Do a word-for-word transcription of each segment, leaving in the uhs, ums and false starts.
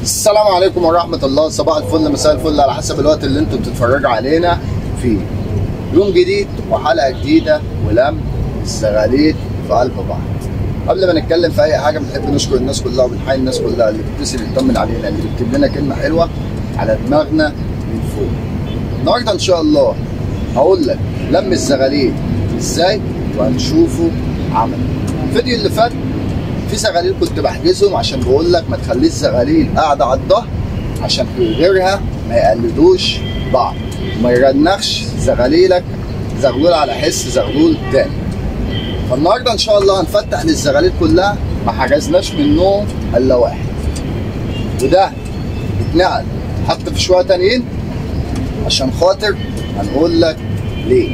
السلام عليكم ورحمة الله. صباح الفل، مساء الفل، على حسب الوقت اللي انتم بتتفرجوا علينا فيه. يوم جديد وحلقة جديدة ولم الزغاليل في قلب بعض. قبل ما نتكلم في أي حاجة بنحب نشكر الناس كلها وبنحيي الناس كلها اللي بتتصل تطمن علينا، اللي بتكتب لنا كلمة حلوة على دماغنا من فوق. النهارده إن شاء الله هقول لك لم الزغاليل ازاي وهنشوفه عمل. الفيديو اللي فات في زغاليل كنت بحجزهم عشان بقول لك ما تخليش زغاليل قاعده على الظهر عشان في غيرها ما يقلدوش بعض وما يرنخش زغاليلك زغلول على حس زغلول تاني. فالنهارده ان شاء الله هنفتح للزغاليل كلها، ما حجزناش منهم الا واحد، وده اتنقل حط في شويه تانيين عشان خاطر هنقول لك ليه.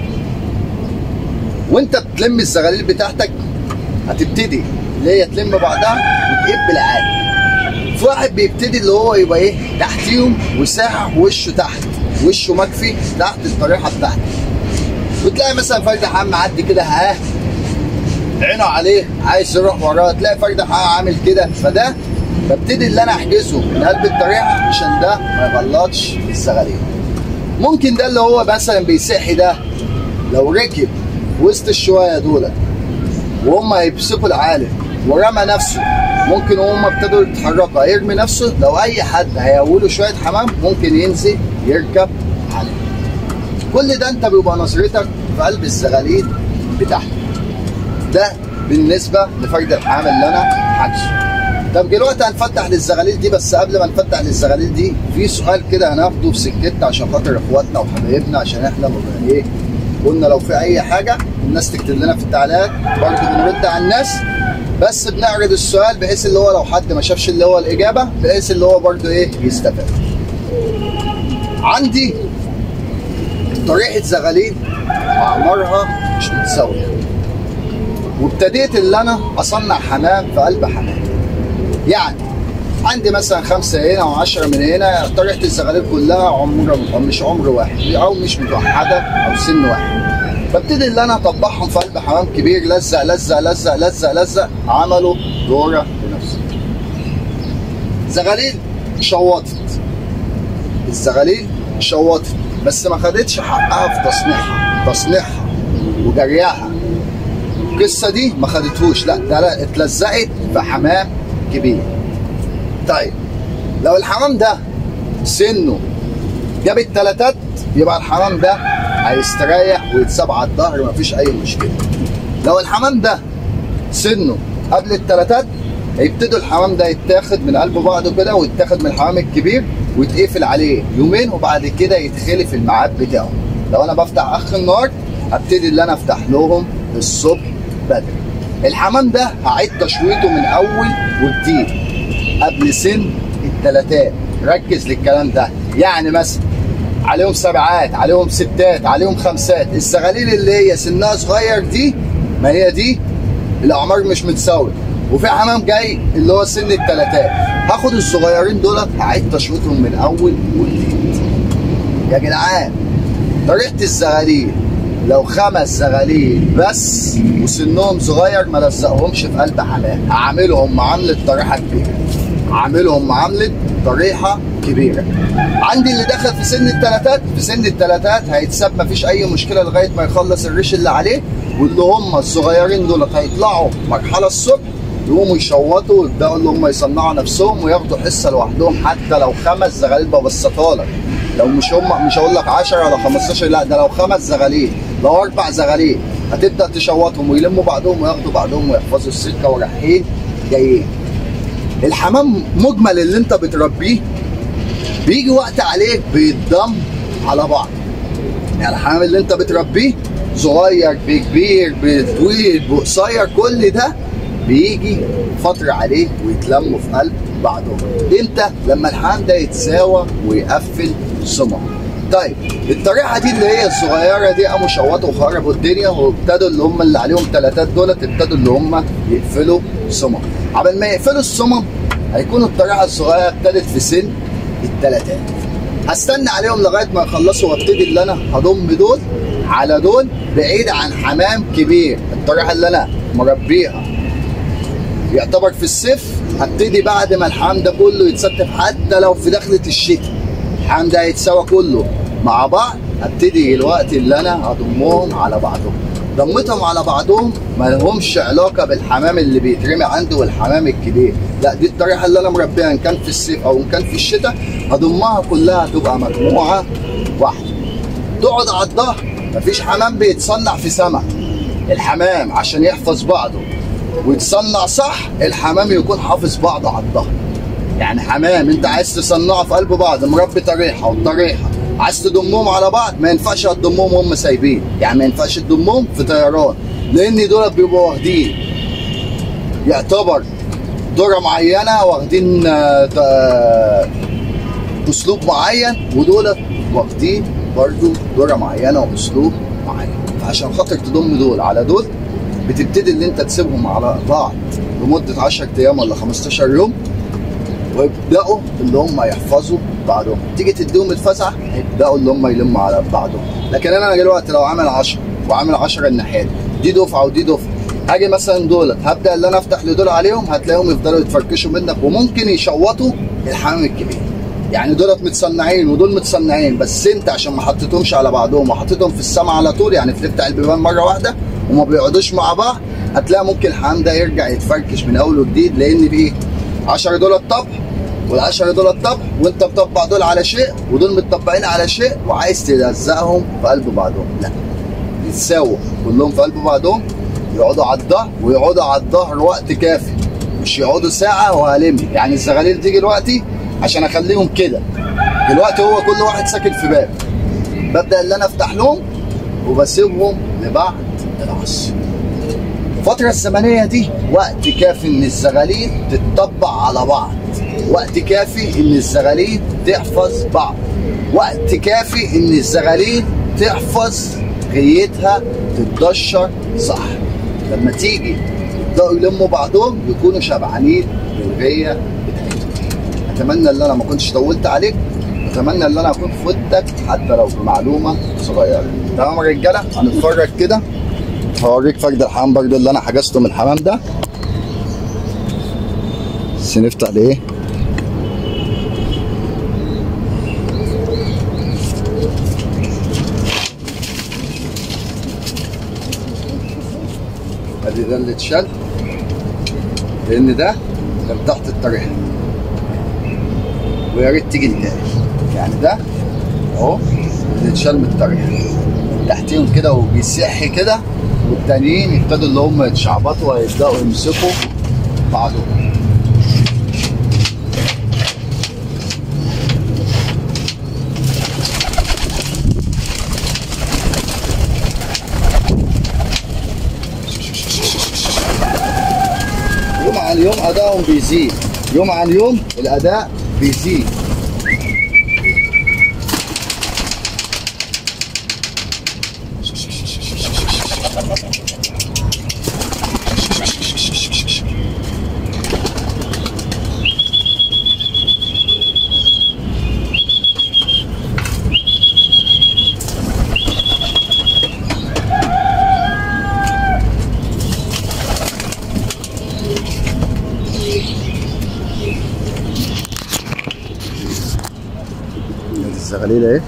وانت بتلم الزغاليل بتاعتك هتبتدي اللي هي تلم بعضها وتقب بالعادي. في واحد بيبتدي اللي هو يبقى ايه تحتيهم وساحح وشه تحت، وشه مكفي تحت الطريحه بتاعته، وتلاقي مثلا فرد حمام معدي كده ها عينه عليه عايز يروح وراه، تلاقي فرد حمام عامل كده. فده ببتدي اللي انا احجزه من قلب الطريحه عشان ده ما يغلطش الزغاليل. ممكن ده اللي هو مثلا بيسحي ده لو ركب وسط الشويه دول وهم هيمسكوا العالم ورمى نفسه، ممكن وهم ابتدوا يتحركوا هيرمي نفسه. لو اي حد هيقوله شويه حمام ممكن ينزل يركب عليه. كل ده انت بيبقى نظرتك في قلب الزغاليل بتاعتك. ده بالنسبه لفرد الحمام اللي انا حاجزه. طب دلوقتي هنفتح للزغاليل دي، بس قبل ما نفتح للزغاليل دي في سؤال كده هناخده في سكتنا عشان خاطر اخواتنا وحبايبنا، عشان احنا بنبقى ايه قلنا لو في اي حاجه الناس تكتب لنا في التعليقات، برضه بنرد على الناس، بس بنعرض السؤال بحيث اللي هو لو حد ما شافش اللي هو الاجابه بحيث اللي هو برضه ايه يستفاد. عندي طريحه زغاليل اعمارها مش متساويه، وابتديت اللي انا اصنع حمام في قلب حمام. يعني عندي مثلا خمسه هنا وعشره من هنا، طريحه الزغاليل كلها عمر مش عمر واحد او مش متوحده او سن واحد. ببتدي اللي انا اطبعهم في قلب حمام كبير، لزق لزق لزق لزق لزق، عملوا دوره لنفسهم. زغاليل شوطت، الزغاليل شوطت بس ما خدتش حقها في تصنيعها، تصنيعها وجريها. القصه دي ما خدتهوش، لا ده اتلزقت في حمام كبير. طيب لو الحمام ده سنه جاب التلاتات يبقى الحمام ده هيستريح ويتساب على الظهر مفيش اي مشكله. لو الحمام ده سنه قبل التلاتات هيبتدوا الحمام ده يتاخد من قلب بعضه كده ويتاخد من الحمام الكبير ويتقفل عليه يومين وبعد كده يتخلي في الميعاد بتاعه. لو انا بفتح اخر النهار هبتدي اللي انا افتح لهم الصبح بدري. الحمام ده هعيد تشويطه من اول وجديد قبل سن التلاتات. ركز للكلام ده، يعني مثلا عليهم سبعات، عليهم ستات، عليهم خمسات. الزغاليل اللي هي سنها صغير دي ما هي دي الاعمار مش متساويه، وفي حمام جاي اللي هو سن التلاتات. هاخد الصغيرين دول هعيد تشويطهم من اول وجديد. يا جدعان طريقه الزغاليل لو خمس زغاليل بس وسنهم صغير ما لزقهمش في قلب حمام، هعملهم معامله طريحه كبيره، هعملهم معامله طريحه كبيره. عندي اللي دخل في سن التلاتات، في سن التلاتات هيتساب مفيش اي مشكله لغايه ما يخلص الريش اللي عليه، واللي هم الصغيرين دول هيطلعوا مرحله الصبح يقوموا يشوطوا ويبداوا اللي هم يصنعوا نفسهم وياخدوا حصه لوحدهم. حتى لو خمس زغاليل ببسطها لك، لو مش هم مش هقول لك عشرة ولا خمستاشر، لا ده لو خمس زغاليل لو اربع زغاليل هتبدا تشوطهم ويلموا بعضهم وياخدوا بعضهم ويحفظوا السكه ورايحين جايين. الحمام مجمل اللي انت بتربيه بيجي وقت عليه بيتضم على بعض. يعني الحمام اللي انت بتربيه صغير بكبير بطويل بقصير كل ده بيجي فتره عليه ويتلموا في قلب بعضهم. امتى؟ لما الحمام ده يتساوى ويقفل سمعه. طيب الطريقه دي اللي هي الصغيره دي قاموا شوطوا وخربوا الدنيا وابتدوا اللي هم اللي عليهم تلاتات دولت ابتدوا اللي هم يقفلوا سمع. قبل ما يقفلوا السمم هيكون الطريحه الصغيره ابتدت في سن التلاتات. هستنى عليهم لغايه ما يخلصوا وابتدي اللي انا هضم دول على دول بعيد عن حمام كبير. الطريحه اللي انا مربيها يعتبر في الصيف هبتدي بعد ما الحمام ده كله يتستف، حتى لو في دخلة الشتاء الحمام ده هيتساوى كله مع بعض. هبتدي الوقت اللي انا هضمهم على بعضهم. ضمتهم على بعضهم ما لهمش علاقه بالحمام اللي بيترمي عندي والحمام الكبير، لا دي الطريقه اللي انا مربيها ان كان في الصيف او ان كان في الشتاء. هضمها كلها تبقى مجموعه واحده تقعد على الظهر. مفيش حمام بيتصنع في سمك. الحمام عشان يحفظ بعضه ويتصنع صح الحمام يكون حافظ بعضه على الظهر. يعني حمام انت عايز تصنعه في قلب بعض مربي طريحه وطريحه، عايز تضمهم على بعض ما ينفعش تضمهم هم سايبين، يعني ما ينفعش تضمهم في طيران، لان دول بيبقوا واخدين يعتبر دوره معينه، واخدين اسلوب معين، ودول واخدين برضو دوره معينه واسلوب معين. فعشان خاطر تضم دول على دول بتبتدي ان انت تسيبهم على بعض لمده عشرة ايام ولا خمستاشر يوم، ويبداوا اللي هم يحفظوا بعضهم. تيجي تديهم الفسحه هيبداوا اللي هم يلموا على بعضهم. لكن انا دلوقتي لو عامل عشرة وعامل عشرة الناحيه دي دفعه ودي دفعه، هاجي مثلا دولت هبدا اللي انا افتح لدول عليهم هتلاقيهم يفضلوا يتفركشوا منك وممكن يشوطوا الحمام الكبير. يعني دولت متصنعين ودول متصنعين، بس انت عشان ما حطيتهمش على بعضهم وحطيتهم في السما على طول، يعني فتحت البيبان مره واحده وما بيقعدوش مع بعض، هتلاقي ممكن الحمام ده يرجع يتفركش من اول وجديد. لان بايه؟ عشرة دول الطبع والعشرة دول الطبع، وانت مطبع دول على شيء ودول متطبعين على شيء وعايز تلزقهم في قلب بعضهم. لا، يتساووا كلهم في قلب بعضهم، يقعدوا على الظهر ويقعدوا على الظهر وقت كافي، مش يقعدوا ساعه وهلم. يعني الزغاليل تيجي دلوقتي عشان اخليهم كده، دلوقتي هو كل واحد ساكن في باب، ببدا اللي انا افتح لهم وبسيبهم لبعد العصر. الفترة الزمنية دي وقت كافي ان الزغاليل تتطبع على بعض، وقت كافي ان الزغاليل تحفظ بعض، وقت كافي ان الزغاليل تحفظ غيتها تتدشر صح. لما تيجي يبداوا يلموا بعضهم يكونوا شبعانين بالغيه بتاعتهم. اتمنى ان انا ما كنتش طولت عليك، اتمنى ان انا اكون فدتك حتى لو بمعلومه صغيره. تمام يا رجاله؟ هنتفرج كده، هوريك فرد الحمام برضه اللي انا حجزته من الحمام ده. بس نفتح لايه؟ ادي ده اللي اتشال، لان ده كان تحت الطريحه، ويا ريت تيجي التاني. يعني ده اهو اللي اتشال من الطريحه تحتيهم كده وبيسح كده، والتانيين يبتدوا اللي هم يتشعبطوا ويبداوا يمسكوا بعضهم. يوم عن يوم ادائهم بيزيد، يوم عن يوم الاداء بيزيد. الزغاليل اهي،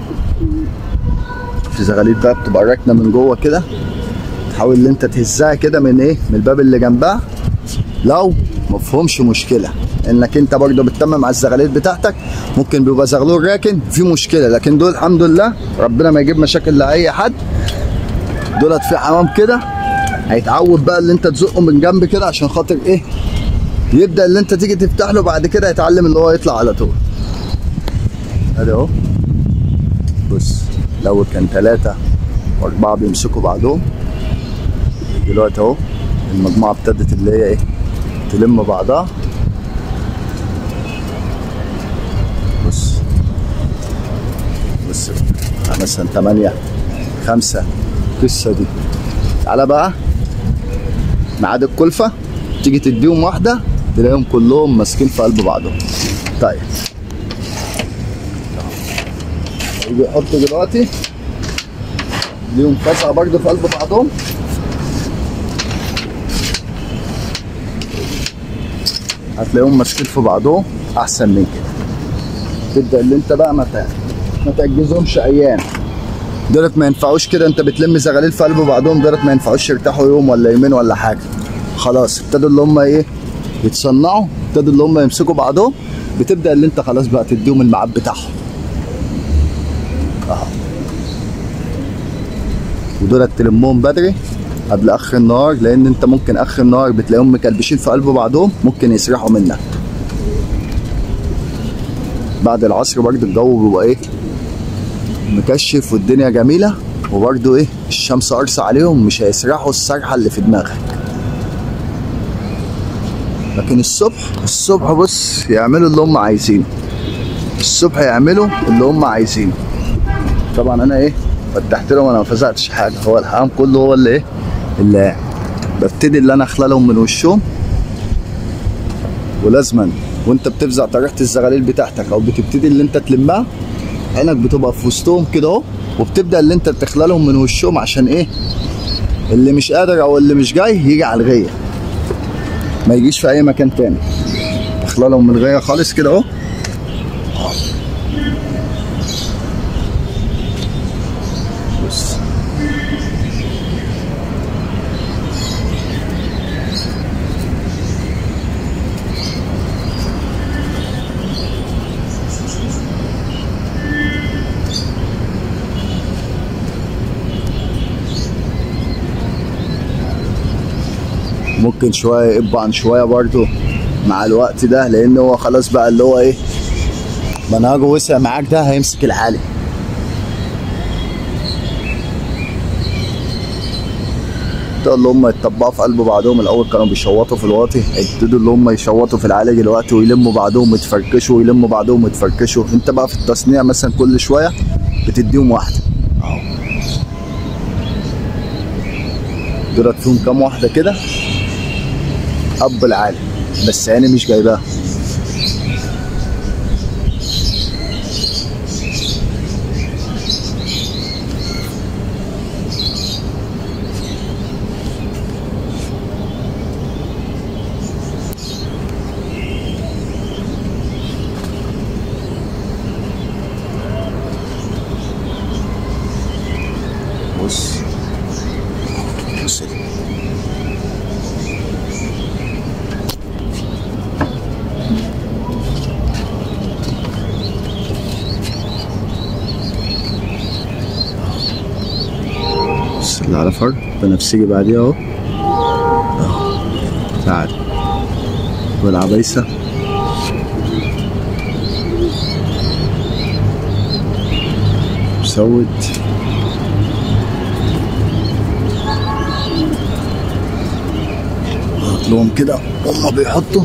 في زغاليل بقى بتبقى راكنه من جوه كده، تحاول ان انت تهزها كده من ايه، من الباب اللي جنبها. لو مفهومش مشكله انك انت برضه بتتمم على الزغاليل بتاعتك، ممكن بيبقى زغلول راكن في مشكله، لكن دول الحمد لله ربنا ما يجيب مشاكل لاي حد. دولت في حمام كده هيتعود بقى اللي انت تزقه من جنب كده عشان خاطر ايه، يبدا اللي انت تيجي تفتح له بعد كده يتعلم اللي هو يطلع على طول. ادي اهو، بص لو كان ثلاثة وأربعة بيمسكوا بعضهم، دلوقتي اهو المجموعة ابتدت اللي هي ايه تلم بعضها. بص بص مثلا تمانية خمسة القصة دي. تعالى بقى ميعاد الكلفة، تيجي تديهم واحدة تلاقيهم كلهم ماسكين في قلب بعضهم. طيب يجي يحطوا دلوقتي ليهم فسعة برضه في قلب بعضهم. هتلاقيهم ماسكين في بعضهم احسن من كده. تبدا اللي انت بقى ما ما تعجزهمش ايام. دولت ما ينفعوش كده، انت بتلم زغاليل في قلب بعضهم، دولت ما ينفعوش يرتاحوا يوم ولا يومين ولا حاجه. خلاص ابتدوا اللي هم ايه يتصنعوا، ابتدوا اللي هم يمسكوا بعضهم، بتبدا اللي انت خلاص بقى تديهم الميعاد بتاعهم. اهو. ودولت تلمهم بدري قبل اخر النهار، لان انت ممكن اخر النهار بتلاقيهم مكلبشين في قلب بعضهم، ممكن يسرحوا منك. بعد العصر برضه الجو بيبقى ايه مكشف والدنيا جميله، وبرضه ايه الشمس قارصه عليهم، مش هيسرحوا السرحه اللي في دماغك. لكن الصبح الصبح بص يعملوا اللي هم عايزينه، الصبح يعملوا اللي هم عايزينه. طبعا انا ايه فتحت لهم، انا ما فزعتش حاجه، هو الحمام كله هو اللي ايه اللي قاعد. ببتدي اللي انا اخلالهم من وشهم. ولازما وانت بتفزع طريقه الزغاليل بتاعتك او بتبتدي اللي انت تلمها، عينك بتبقى في وسطهم كده اهو، وبتبدا اللي انت تخلالهم من وشهم، عشان ايه اللي مش قادر او اللي مش جاي يجي على الغيه، ما يجيش في اي مكان تاني. تخلالهم من الغيه خالص كده اهو. بص ممكن شويه يقب عن شويه برضو مع الوقت ده، لان هو خلاص بقى اللي هو ايه منهجه وسع معاك، ده هيمسك العالي. اللي هم يتطبقوا في قلب بعضهم. الاول كانوا بيشوطوا في الواطي، ابتدوا اللي هم يشوطوا في العالي دلوقتي، ويلموا بعضهم يتفركشوا ويلموا بعضهم يتفركشوا. انت بقى في التصنيع مثلا كل شويه بتديهم واحده اهو. دولت فيهم كام واحده كده اب العالي، بس عيني مش جايباها. بص بص بص اللي على فرد بنفسجي بعديها اهو اهو. تعال والعبيسه مسود. لهم كده هما بيحطوا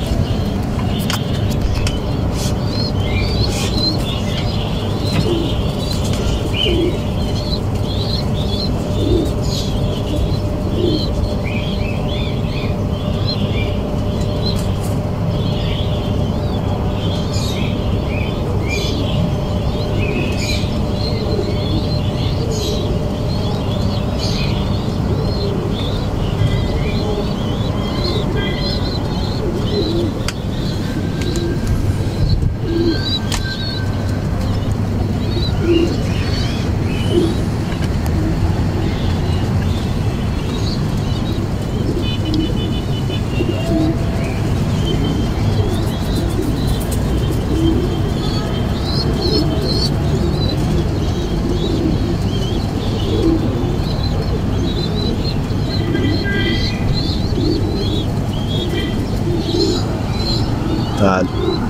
تعال.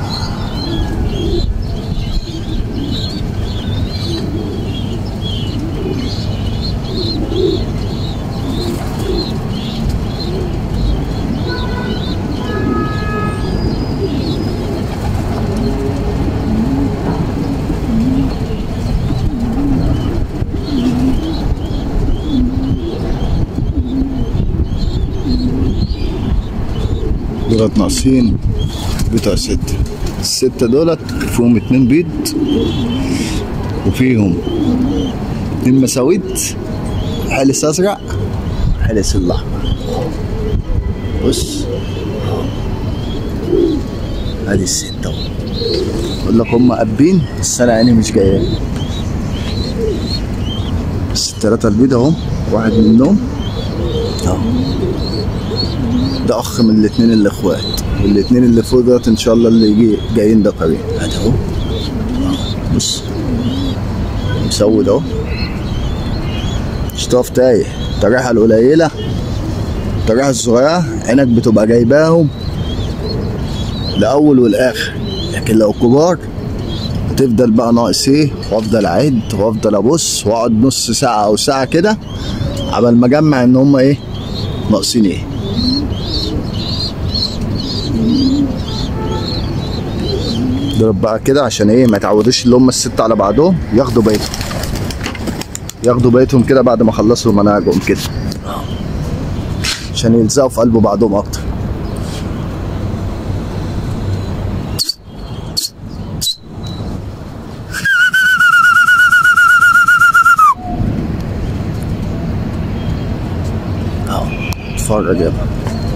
دولت ناقصين بتوع ستة. الستة دولت فيهم اتنين بيض وفيهم اتنين مساويد، حلس ازرق حلس الاحمر. بص ادي الست اهو. بقول لك هم قابين بس انا عيني مش جايه. بس التلاته البيض اهو، واحد منهم اهو ده اخ من الاتنين اللي اخوات، والاتنين اللي فوق دولت ان شاء الله اللي يجي جايين ده قريب. ادي اهو بص مسود اهو، مش تقف تايه. التريحه القليله التريحه الصغيره عينك بتبقى جايباهم الاول والاخر، لكن لو كبار هتفضل بقى ناقص ايه، وافضل اعد وافضل ابص واقعد نص ساعه او ساعه كده عبال ما اجمع ان هم ايه ناقصين ايه. ضرب بقى كده عشان ايه ما يتعودوش اللي هم الست على بعضهم، ياخدوا بيتهم ياخدوا بيتهم كده بعد ما خلصوا مناهجهم كده عشان يلزقوا في قلب بعضهم اكتر. اهو اتفرج يا بقى.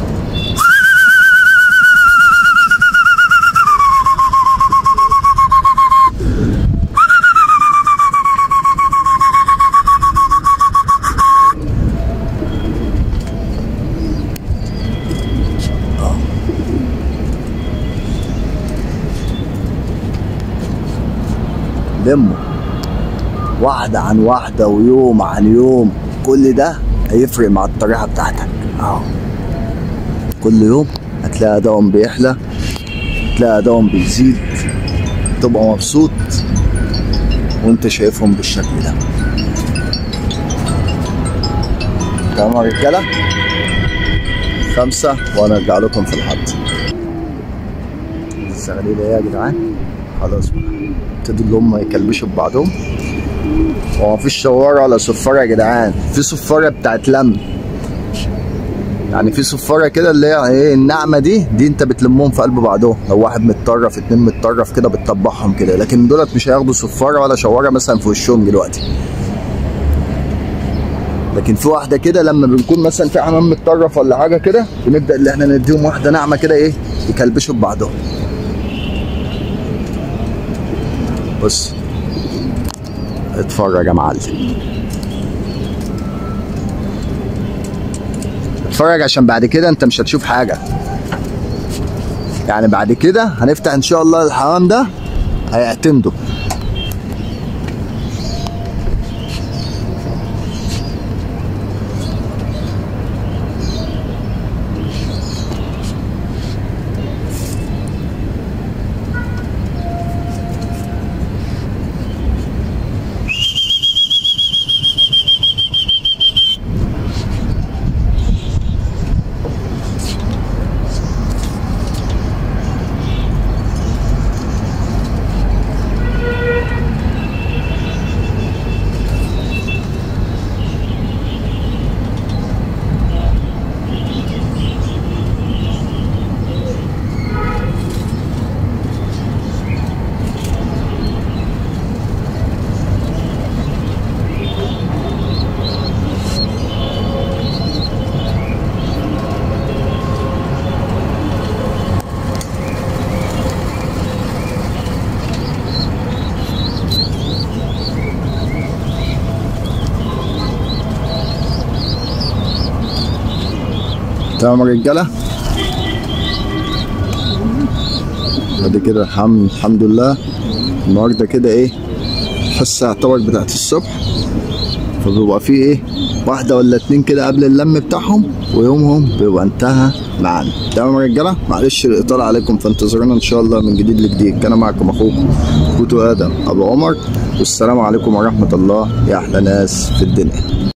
لموا واحدة عن واحدة ويوم عن يوم، كل ده هيفرق مع الطريحة بتاعتك. اهو كل يوم هتلاقي ادائهم بيحلى، هتلاقي ادائهم بيزيد، تبقى مبسوط وانت شايفهم بالشكل ده. تمام يا رجالة؟ خمسة وانا ارجع لكم في الحط. الزغاليل ايه يا جدعان؟ خلاص بقى ابتدوا اللي هم يكلبشوا ببعضهم. هو مفيش شوارة ولا صفارة يا جدعان، في صفارة بتاعت لم، يعني في صفارة كده اللي هي ايه الناعمة دي دي انت بتلمهم في قلب بعضهم، لو واحد متطرف اتنين متطرف كده بتطبعهم كده، لكن دولت مش هياخدوا صفارة ولا شوارة مثلا في وشهم دلوقتي. لكن في واحدة كده لما بنكون مثلا في حمام متطرف ولا حاجة كده بنبدأ اللي احنا نديهم واحدة ناعمة كده ايه يكلبشوا ببعضهم. بص اتفرج يا معلم، اتفرج عشان بعد كده انت مش هتشوف حاجة. يعني بعد كده هنفتح ان شاء الله الحمام ده هيعتمدوا. تمام يا رجاله، ادي كده الحمد الحمد لله. النهارده كده ايه الحصه يعتبر بتاعت الصبح، فبيبقى فيه ايه واحده ولا اتنين كده قبل اللم بتاعهم ويومهم بيبقى انتهى معانا. تمام يا رجاله، معلش الاطاله عليكم، فانتظرونا ان شاء الله من جديد لجديد. كان معكم اخوكم كوتو ادم ابو عمر، والسلام عليكم ورحمه الله يا احلى ناس في الدنيا.